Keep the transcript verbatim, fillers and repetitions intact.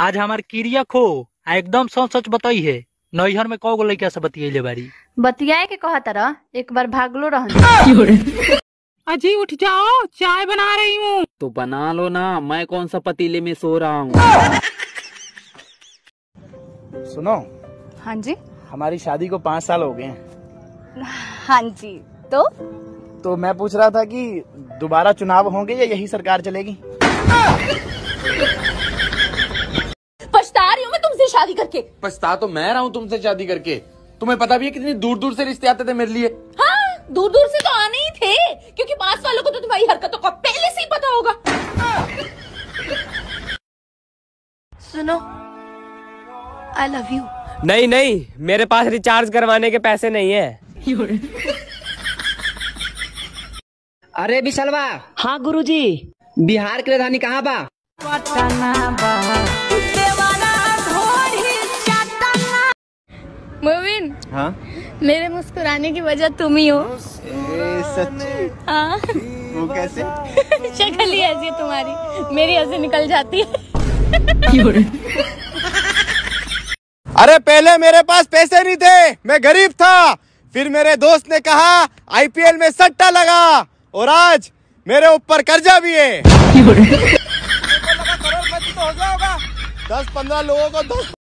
आज हमार क्रिया खो आ एकदम सच सच बताई है। नैहर में कौ गो लड़का से बतियले बारी। बतियाए के कहा तरह एक बार भागलो रहन। अजी उठ जाओ, चाय बना रही हूँ। तो बना लो ना, मैं कौन सा पतीले में सो रहा हूँ। सुनो। हाँ जी। हमारी शादी को पाँच साल हो गए हैं। हाँ जी। तो तो मैं पूछ रहा था कि दोबारा चुनाव होंगे या यही सरकार चलेगी। पछता रही हूँ मैं तुमसे शादी करके। पछता तो मैं रहा हूँ तुमसे शादी करके। तुम्हें पता भी है कितनी दूर दूर से रिश्ते आते थे मेरे लिए। हाँ, दूर दूर से तो आने ही थे, क्योंकि पास वालों को तो तुम्हारी हरकतों का पहले से ही पता होगा। सुनो, आई लव यू। नहीं नहीं, मेरे पास रिचार्ज करवाने के पैसे नहीं है। अरे विशलवा। हाँ गुरुजी। बिहार की राजधानी कहाँ बा? मोविन। हाँ? मेरे मुस्कुराने की वजह तुम ही हो। ए, सच्ची? हाँ। वो कैसे? शक्ल ही ऐसी है तुम्हारी, मेरी हंसी निकल जाती है। अरे पहले मेरे पास पैसे नहीं थे, मैं गरीब था। फिर मेरे दोस्त ने कहा आईपीएल में सट्टा लगा, और आज मेरे ऊपर कर्जा भी है। दस पंद्रह लोगों को दस